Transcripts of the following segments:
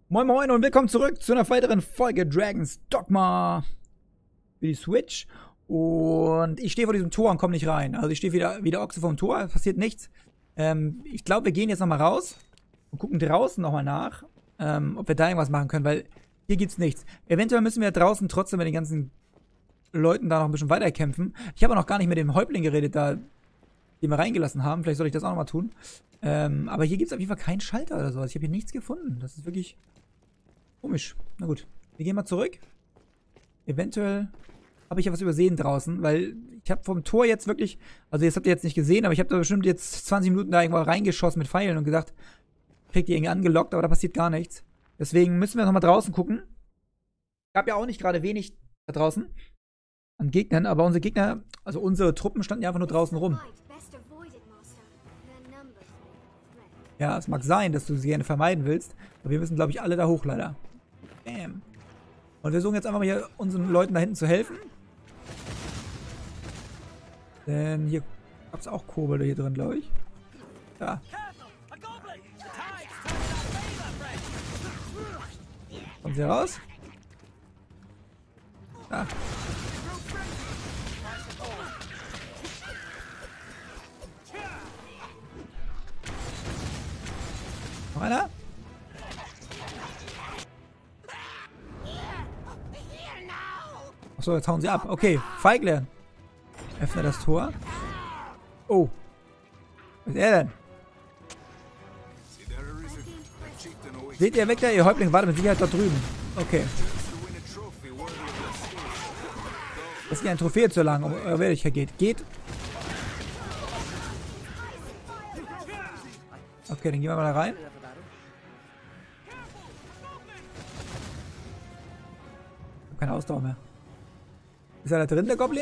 Moin Moin und willkommen zurück zu einer weiteren Folge Dragon's Dogma für die Switch. Und ich stehe vor diesem Tor und komme nicht rein. Also ich stehe wie der Ochse vor dem Tor, es passiert nichts. Ich glaube, wir gehen jetzt nochmal raus und gucken draußen nochmal nach, ob wir da irgendwas machen können, weil hier gibt's nichts. Eventuell müssen wir draußen trotzdem mit den ganzen Leuten da noch ein bisschen weiter kämpfen. Ich habe auch noch gar nicht mit dem Häuptling geredet, den wir reingelassen haben. Vielleicht soll ich das auch nochmal tun. Aber hier gibt es auf jeden Fall keinen Schalter oder sowas. Ich habe hier nichts gefunden. Das ist wirklich komisch. Na gut, wir gehen mal zurück. Eventuell habe ich ja was übersehen draußen, weil ich habe vom Tor jetzt wirklich, also das habt ihr jetzt nicht gesehen, aber ich habe da bestimmt jetzt 20 Minuten da irgendwo reingeschossen mit Pfeilen und gesagt, kriegt die irgendwie angelockt, aber da passiert gar nichts. Deswegen müssen wir nochmal draußen gucken. Gab ja auch nicht gerade wenig da draußen an Gegnern, aber unsere Gegner, also unsere Truppen standen ja einfach nur draußen rum. Ja, es mag sein, dass du sie gerne vermeiden willst, aber wir müssen, glaube ich, alle da hoch, leider. Bam. Und wir versuchen jetzt einfach mal hier unseren Leuten da hinten zu helfen. Denn hier gab es auch Kobolde hier drin, glaube ich. Da. Kommen sie raus? Da. Noch einer? Achso, jetzt hauen sie ab. Okay, Feigler. Öffne das Tor. Oh. Was ist er denn? Seht ihr weg da, ihr Häuptling? Warte, mit Sicherheit dort drüben. Okay. Das ist ja eine Trophäe zu lang, um eure Wertigkeit geht. Geht. Okay, dann gehen wir mal da rein. Ich habe keine Ausdauer mehr. Ist er da drin, der Goblin?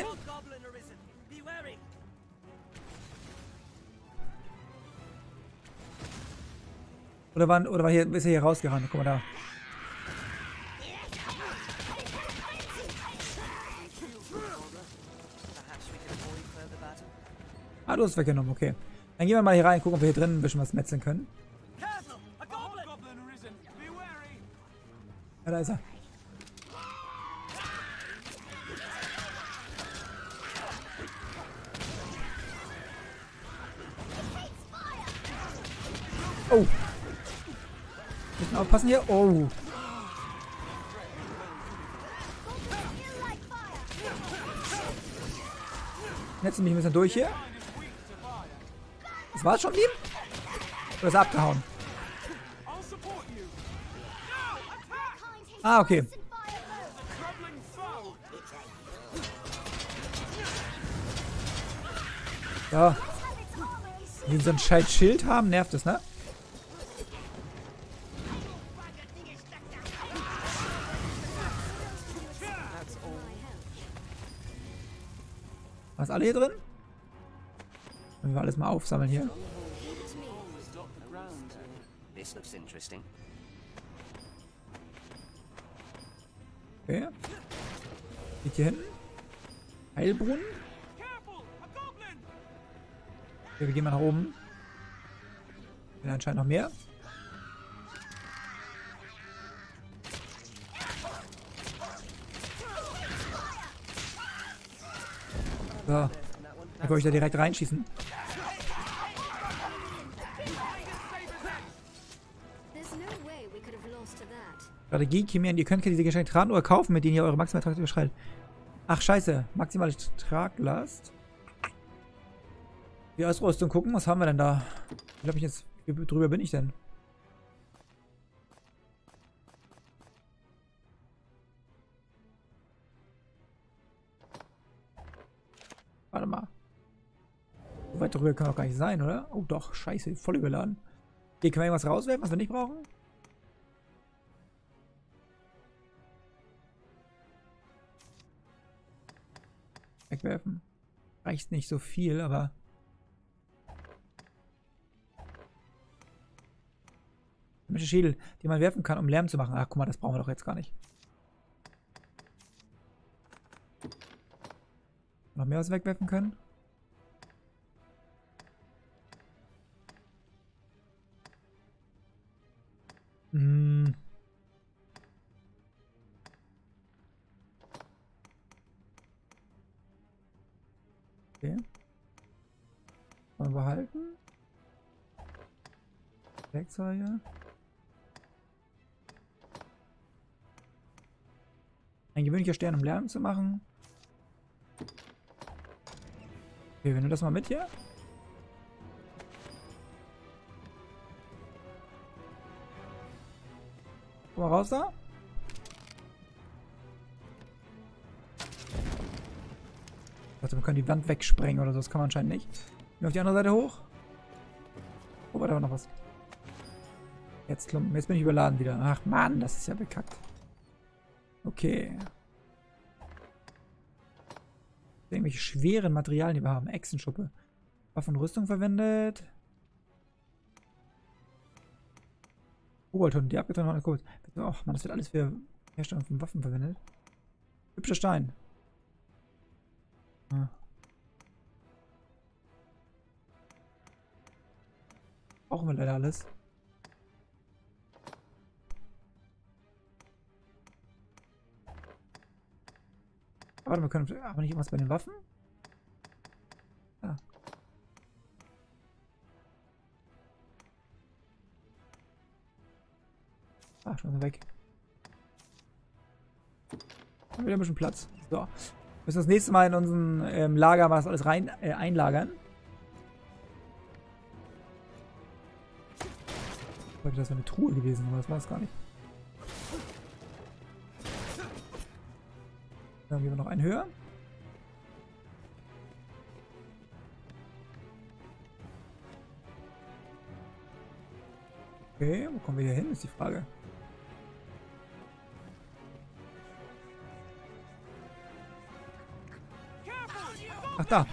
Ist er hier rausgerannt? Guck mal da. Ah, du hast es weggenommen, okay. Dann gehen wir mal hier rein, gucken, ob wir hier drin ein bisschen was metzeln können. Ja, da ist er. Oh. Müssen aufpassen hier. Oh. Netzen mich ein bisschen durch hier. Das war's schon, lieb? Oder ist er abgehauen? Ah, okay. Ja. Wenn sie so ein scheiß Schild haben, nervt es, ne? Was alle hier drin? Können wir alles mal aufsammeln hier. Okay. Geht hier hinten? Heilbrunnen? Okay, wir gehen mal nach oben. Ja, anscheinend noch mehr. So. Dann kann ich da direkt reinschießen. Strategie, Chimeren, ihr könnt diese Geschenke tragen oder kaufen, mit denen ihr eure maximale Traglast überschreitet. Ach, scheiße. Maximale Traglast. Die Ausrüstung gucken, was haben wir denn da? Ich glaube, wie drüber bin ich denn? Warte mal. So weit drüber kann doch gar nicht sein, oder? Oh doch, scheiße, voll überladen. Hier können wir irgendwas rauswerfen, was wir nicht brauchen? Wegwerfen. Reicht nicht so viel, aber... Schädel, die man werfen kann, um Lärm zu machen. Ach, guck mal, das brauchen wir doch jetzt gar nicht. Noch mehr was wegwerfen können? Okay. Mal behalten. Werkzeuge. Ein gewöhnlicher Stern, um Lärm zu machen. Okay, wir nehmen das mal mit hier. Komm mal raus da. Ich dachte, wir können die Wand wegsprengen oder so. Das kann man anscheinend nicht. Gehen auf die andere Seite hoch. Oh, warte, da war noch was. Jetzt Klumpen. Jetzt bin ich überladen wieder. Ach Mann, das ist ja bekackt. Okay. Irgendwelche schweren Materialien, die wir haben. Echsenschuppe. Waffen und Rüstung verwendet. Koboldhund, die abgetrennte Kobold. Ach man, das wird alles für Herstellung von Waffen verwendet. Hübscher Stein. Ah. Brauchen wir leider alles. Warte, wir können aber nicht irgendwas bei den Waffen? Ah. Ach, schon weg. Haben wieder ein bisschen Platz. So. Wir müssen das nächste Mal in unserem Lager mal das alles rein einlagern. Ich wollte, das wäre eine Truhe gewesen, aber das war es gar nicht. Dann gehen wir noch einen höher. Okay, wo kommen wir hier hin, ist die Frage. Ach, da.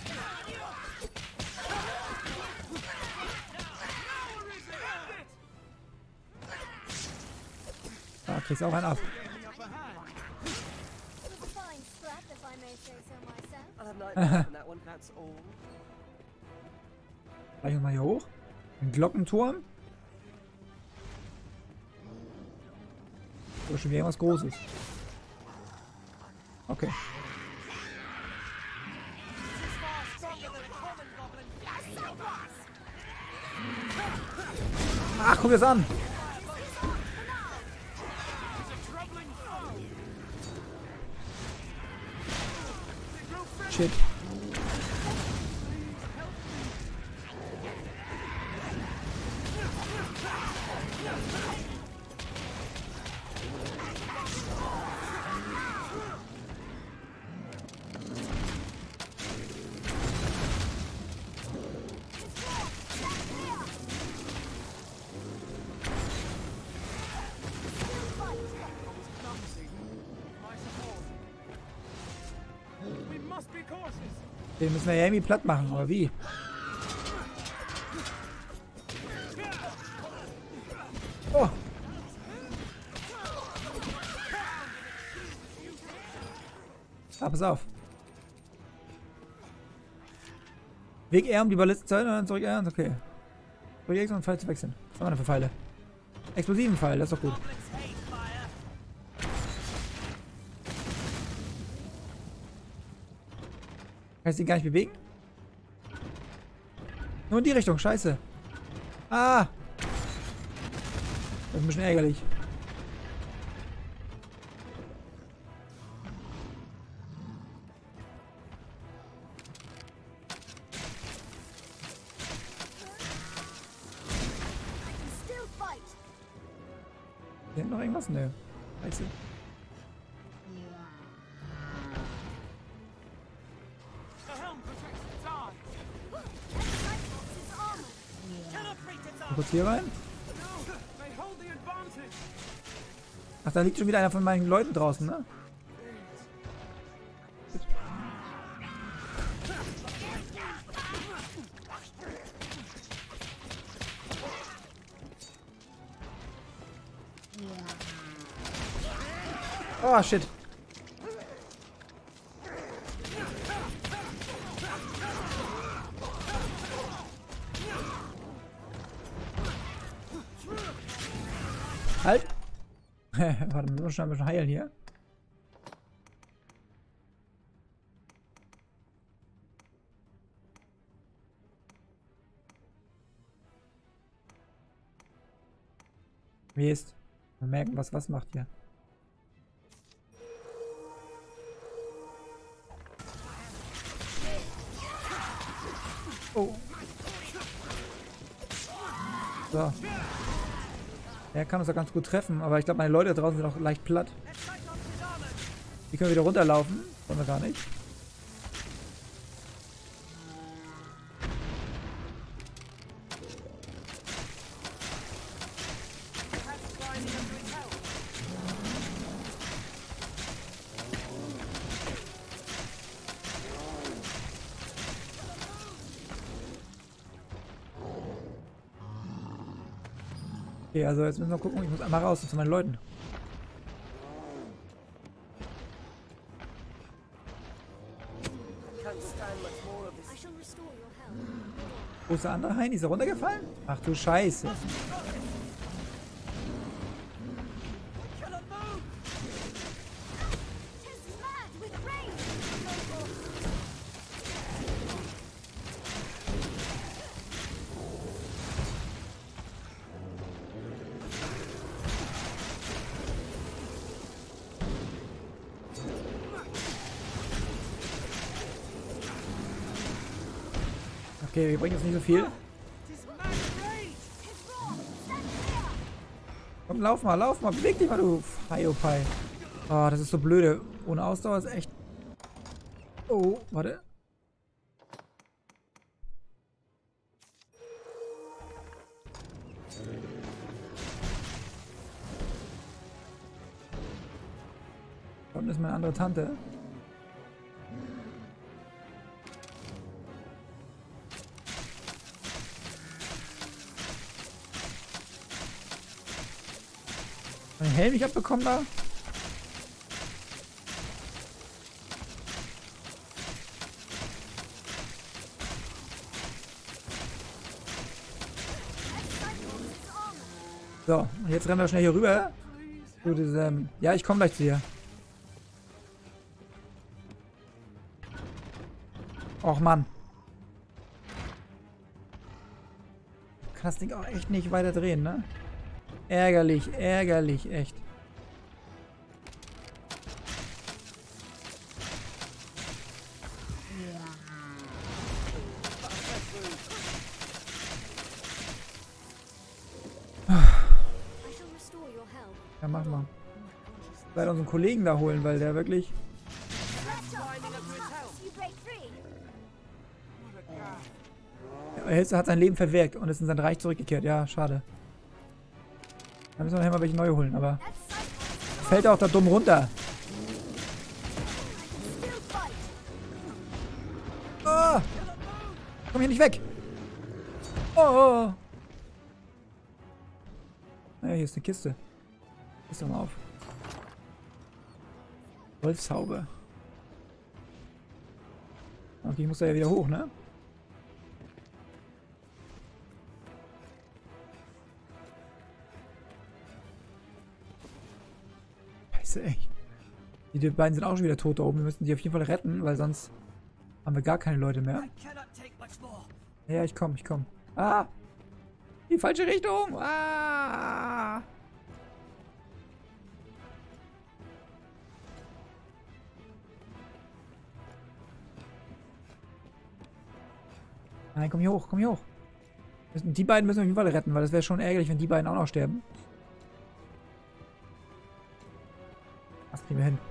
Da kriegst du auch einen ab. Gleich mal hier hoch. Ein Glockenturm. Oder schon wieder irgendwas Großes. Okay. Ach, guck dir das an! Shit. Den müssen wir ja irgendwie platt machen, aber wie? Oh! Ah, pass auf. Weg R, um die Balliste zu halten und dann zurück R. Okay. Zurück X und Pfeil zu wechseln. Was haben wir denn für Pfeile? Explosiven Pfeil, das ist doch gut. Kann ich sie gar nicht bewegen? Nur in die Richtung, scheiße. Ah! Das ist ein bisschen ärgerlich. Hier noch irgendwas? Nö. Scheiße. Kurz hier rein. Ach, da liegt schon wieder einer von meinen Leuten draußen, ne? Oh, shit. Halt! Warte, wir müssen schon ein bisschen heilen hier. Wie ist? Wir merken, was macht hier. Oh. So. Er kann uns da ganz gut treffen, aber ich glaube, meine Leute da draußen sind auch leicht platt. Die können wieder runterlaufen. Wollen wir gar nicht. Okay, also jetzt müssen wir gucken. Ich muss einmal raus zu meinen Leuten. Wo ist der andere Hein? Ist er runtergefallen? Ach du Scheiße. Okay, wir bringen jetzt nicht so viel. Komm, lauf mal, beweg dich mal, du Hiopai. Oh, das ist so blöde. Ohne Ausdauer ist echt... Oh, warte. Da unten ist meine andere Tante. Mein Helm ich abbekommen da? So, jetzt rennen wir schnell hier rüber. Zu diesem... Ja, ich komme gleich zu dir. Och Mann. Kann das Ding auch echt nicht weiter drehen, ne? Ärgerlich, echt. Ja, mach mal. Leider unseren Kollegen da holen, weil der wirklich... Er hat sein Leben verwirkt und ist in sein Reich zurückgekehrt. Ja, schade. Da müssen wir nachher mal welche neu holen, aber... Fällt er auch da dumm runter. Oh! Komm hier nicht weg! Oh! Naja, hier ist eine Kiste. Ist doch mal auf. Wolfshaube. Okay, ich muss da ja wieder hoch, ne? Scheiße, ey. Die beiden sind auch schon wieder tot da oben. Wir müssen die auf jeden Fall retten, weil sonst haben wir gar keine Leute mehr. Ja, ich komm. Ah! Die falsche Richtung! Ah! Nein, komm hier hoch. Die beiden müssen wir auf jeden Fall retten, weil das wäre schon ärgerlich, wenn die beiden auch noch sterben. Das kriegen wir hin.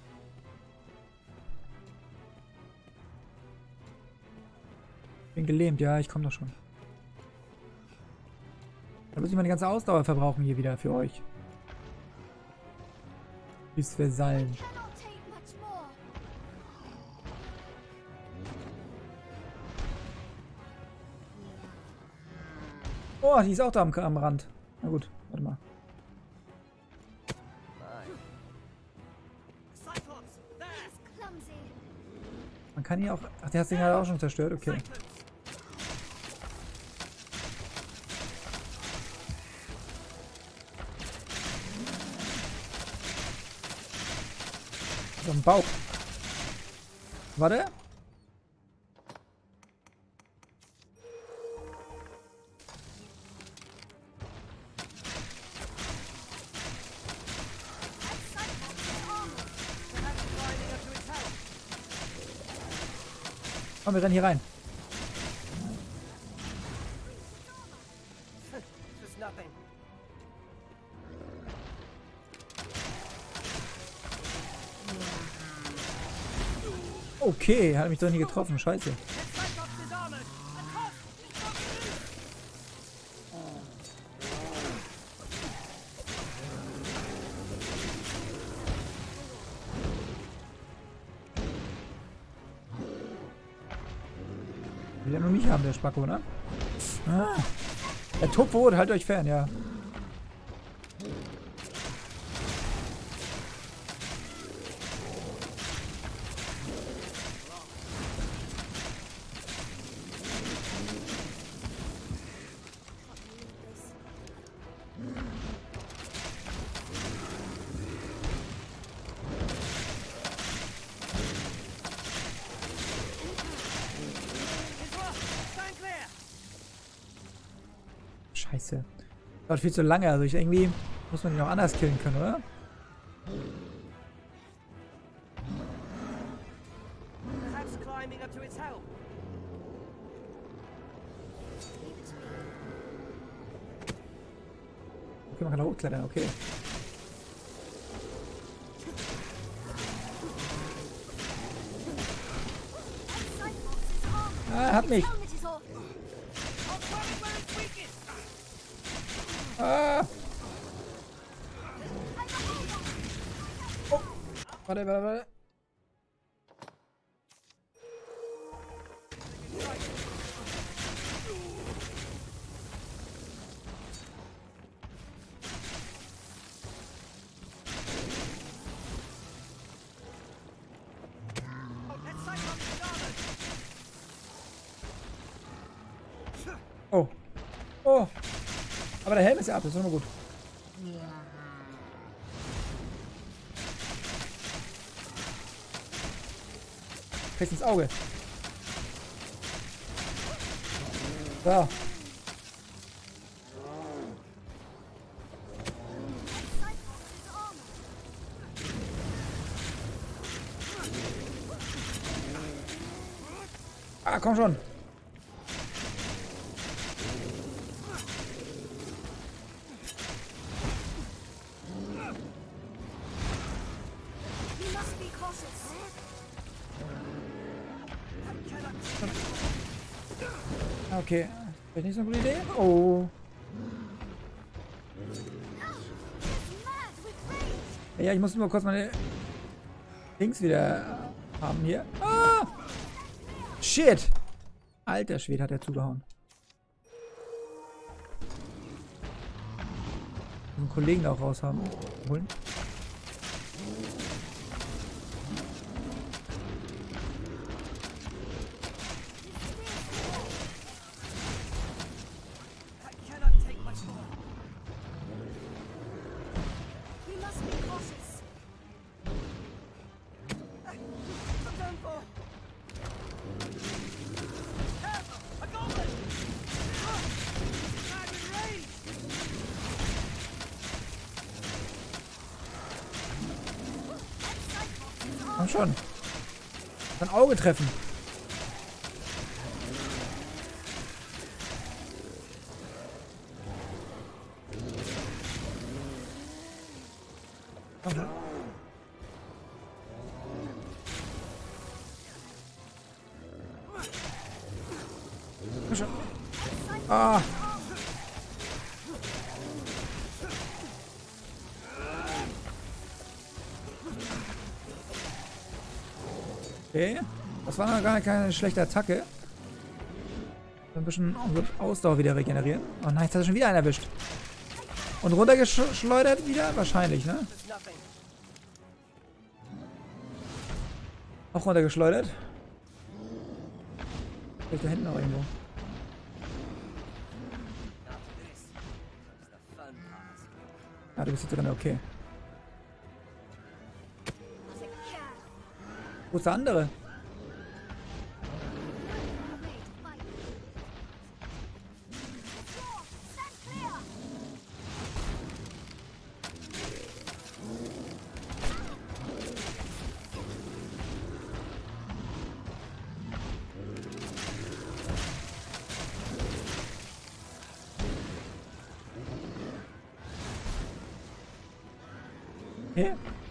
Bin gelähmt, ja, ich komme doch schon. Da muss ich meine ganze Ausdauer verbrauchen hier wieder für euch. Bis versallen. Oh, die ist auch da am Rand. Na gut, warte mal. Man kann hier auch... Ach, der hat sich gerade auch schon zerstört, okay. So ein Bauch. Warte. Komm, wir rennen hier rein. Just nothing. Okay, hat mich doch nie getroffen. Scheiße. Cyclops is armored. A cost! It's not loose! Will ja nur mich haben, der Spacko, ne? Ah. Der Topfrot, halt euch fern, ja. Stand clear! Scheiße. Dauert viel zu lange, also irgendwie muss man ihn auch anders killen können, oder? Perhaps climbing up to its help. Okay, man kann da hochklettern, okay. Ah, hat mich. Ah. Oh. Warte. Oh. Oh. Aber der Helm ist ja ab, das ist immer gut. Kriegst ins Auge. So. Ah, komm schon. Okay, vielleicht nicht so eine gute Idee. Oh. Ja, ich muss nur kurz meine Dings wieder haben hier. Ah! Shit! Alter Schwede, hat er zugehauen. Einen Kollegen da auch raus haben. Holen. Komm schon. Sein Auge treffen. Komm schon. Komm schon. Ah. Okay. Das war noch gar keine schlechte Attacke. Ein bisschen Ausdauer wieder regenerieren. Oh nein, jetzt hat er schon wieder einen erwischt. Und runtergeschleudert wieder? Wahrscheinlich, ne? Auch runtergeschleudert. Vielleicht da hinten noch irgendwo. Ah, du bist hier drin, okay. Wo ist der andere? Okay.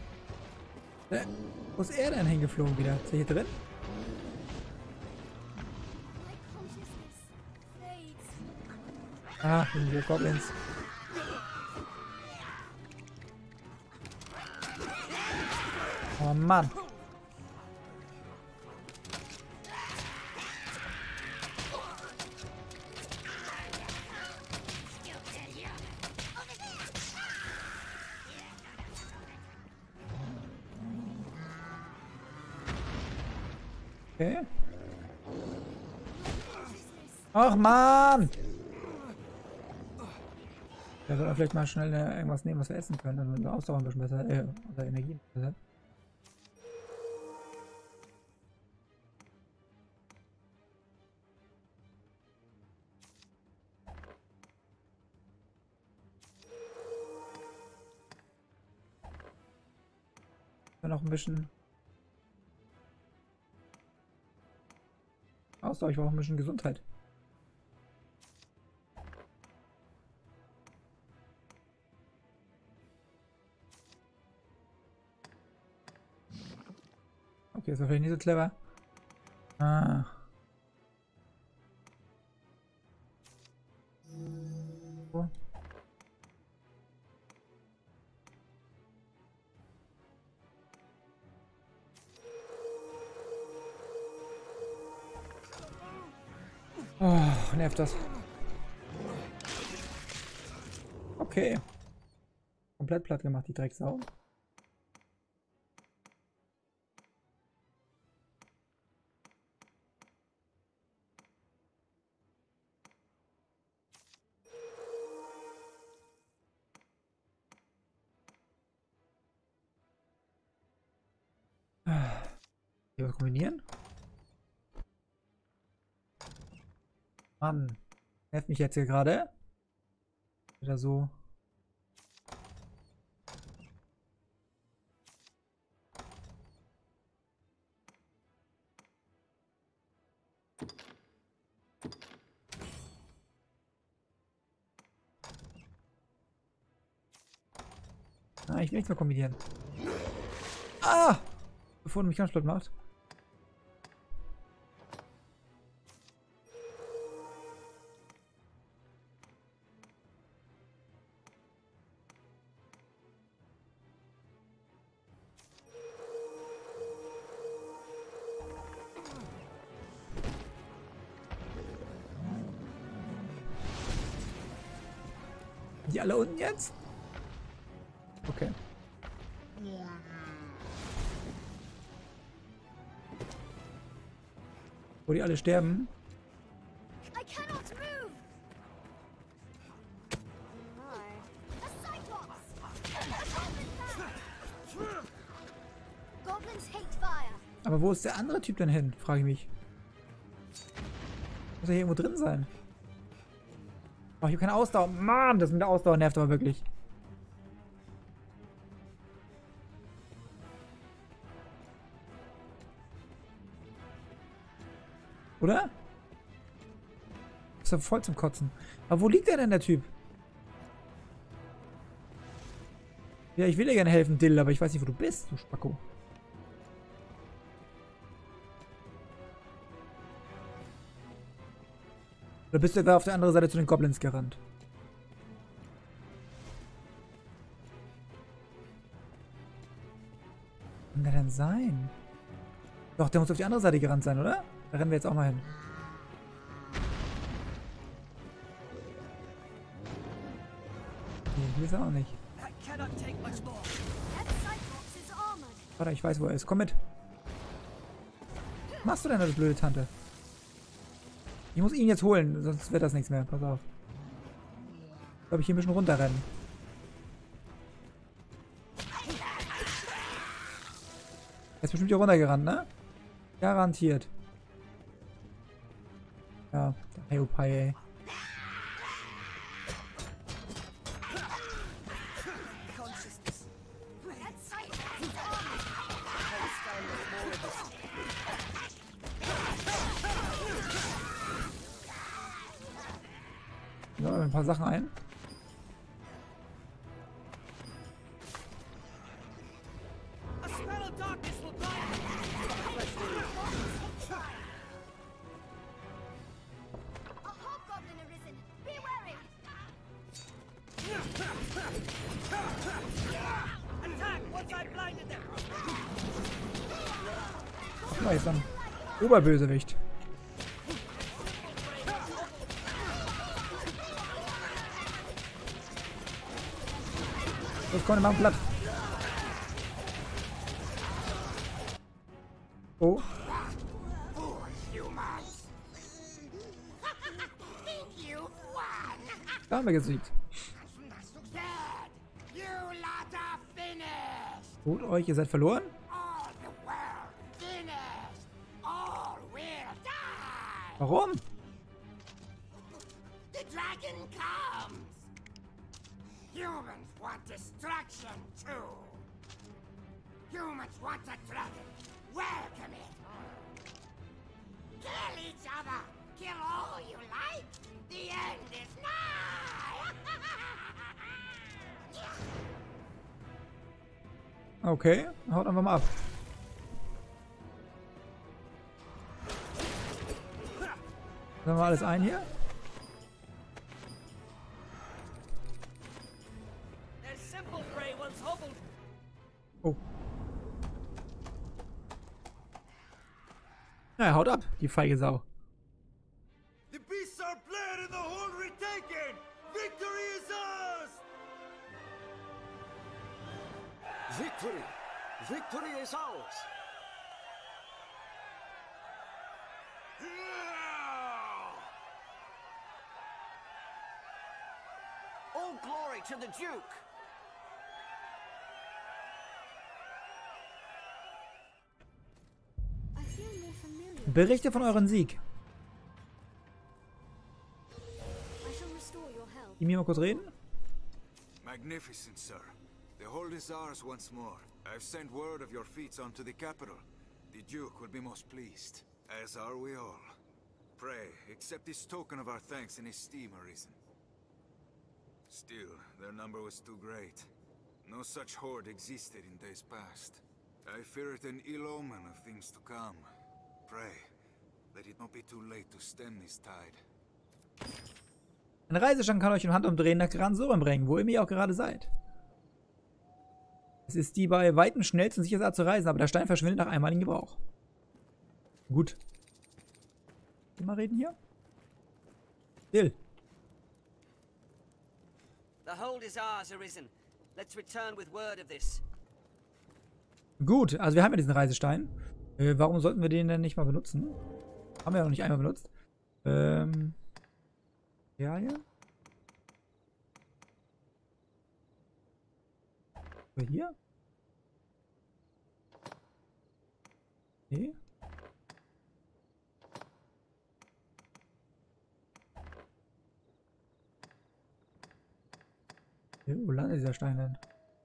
Wo ist er denn hingeflogen wieder? Ist er hier drin? Ah, diese Goblins. Oh Mann. Okay. Ach Mann! Da soll er vielleicht mal schnell irgendwas nehmen, was wir essen können, dann unsere Ausdauer ein bisschen besser, unsere Energie besser. Dann noch ein bisschen Ausdauer, ich brauche ein bisschen Gesundheit. Okay, ist vielleicht nicht so clever. Ah. So. Oh, nervt das. Okay. Komplett platt gemacht, die Drecksau. Hier was kombinieren? Mann. Nervt mich jetzt hier gerade. Wieder so. Ah, ich will nichts mehr kombinieren. Ah! Bevor du mich ganz platt macht. Die alle unten jetzt? Okay. Wo die alle sterben. I cannot move. A cyclops. Goblins hate fire. Aber wo ist der andere Typ denn hin? Frage ich mich. Muss er hier irgendwo drin sein? Oh, ich habe keine Ausdauer. Mann, das mit der Ausdauer nervt aber wirklich. Oder? Ist ja voll zum Kotzen. Aber wo liegt der denn, der Typ? Ja, ich will dir gerne helfen, Dill, aber ich weiß nicht, wo du bist, du Spacko. Oder bist du da auf der anderen Seite zu den Goblins gerannt? Wo kann der denn sein? Doch, der muss auf die andere Seite gerannt sein, oder? Da rennen wir jetzt auch mal hin. Nee, hier ist er auch nicht. Warte, ich weiß, wo er ist. Komm mit. Was machst du denn, das blöde Tante? Ich muss ihn jetzt holen, sonst wird das nichts mehr. Pass auf. Ich glaube, ich hier ein bisschen runterrennen. Er ist bestimmt hier runtergerannt, ne? Garantiert. Ja, der Heopai, ey. So, ein paar Sachen ein. Oh, jetzt ein Oberbösewicht. Das kommt mal platt. Oh. Da haben wir gesiegt. Gut, euch, ihr seid verloren. Warum? The dragon comes. Humans want destruction too. Humans want a dragon. Welcome it. Kill each other. Kill all you like. The end is nigh. Okay, haut einfach mal ab. Sagen wir alles ein hier? Oh. Ja, haut ab, die feige Sau. The beasts are bled and the hold retaken! Victory is ours! Victory! Victory is ours! All glory to the Duke! Berichte von euren Sieg. Die mir mal kurz reden. Magnificent, sir. The hold is ours once more. I've sent word of your feats onto the capital. The Duke will be most pleased, as are we all. Pray, accept this token of our thanks in esteem, Arisen. Still, their number was too great. No such horde existed in days past. I fear it an ill omen of things to come. Pray, let it not be too late to stem this tide. Ein Reisestand kann euch in Handumdrehen nach Gran Soren bringen, wo ihr auch gerade seid. Es ist die bei weitem schnellste und sicherste Art zu reisen, aber der Stein verschwindet nach einmaligem Gebrauch. Gut. Mal reden hier? Still. The hold is ours, Arisen. Let's return with word of this. Gut, also wir haben ja diesen Reisestein. Warum sollten wir den denn nicht mal benutzen? Haben wir ja noch nicht einmal benutzt. Ja, hier. Hier? Okay. Wo landet dieser Stein denn?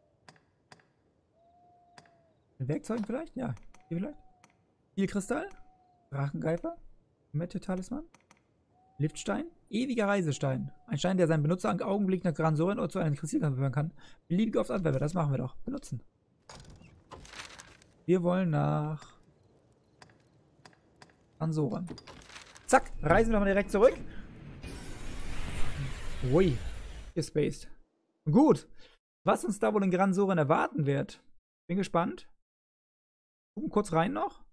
Mit Werkzeugen vielleicht? Ja, hier vielleicht. Spielkristall, Drachengreifer, Mette-Talisman, Liftstein, ewiger Reisestein. Ein Stein, der seinen Benutzer im Augenblick nach Gran Soren oder zu einem Kristallkampf führen kann. Beliebig oft Anwerber, das machen wir doch. Benutzen. Wir wollen nach Gran Soren. Zack, reisen wir mal direkt zurück. Ui, gespaced. Gut, was uns da wohl in Gran Soren erwarten wird. Bin gespannt. Gucken kurz rein noch.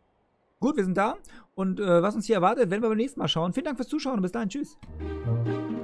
Gut, wir sind da. Und was uns hier erwartet, werden wir beim nächsten Mal schauen. Vielen Dank fürs Zuschauen und bis dahin. Tschüss.